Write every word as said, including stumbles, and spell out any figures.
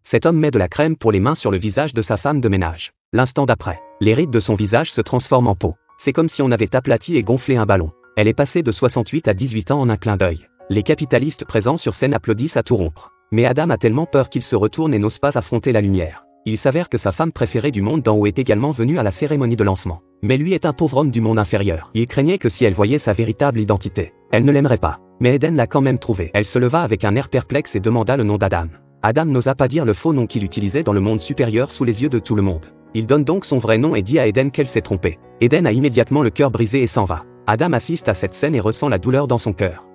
Cet homme met de la crème pour les mains sur le visage de sa femme de ménage. L'instant d'après, les rides de son visage se transforment en peau. C'est comme si on avait aplati et gonflé un ballon. Elle est passée de soixante-huit à dix-huit ans en un clin d'œil. Les capitalistes présents sur scène applaudissent à tout rompre. Mais Adam a tellement peur qu'il se retourne et n'ose pas affronter la lumière. Il s'avère que sa femme préférée du monde d'en haut est également venue à la cérémonie de lancement. Mais lui est un pauvre homme du monde inférieur. Il craignait que si elle voyait sa véritable identité, elle ne l'aimerait pas. Mais Eden l'a quand même trouvé. Elle se leva avec un air perplexe et demanda le nom d'Adam. Adam n'osa pas dire le faux nom qu'il utilisait dans le monde supérieur sous les yeux de tout le monde. Il donne donc son vrai nom et dit à Eden qu'elle s'est trompée. Eden a immédiatement le cœur brisé et s'en va. Adam assiste à cette scène et ressent la douleur dans son cœur.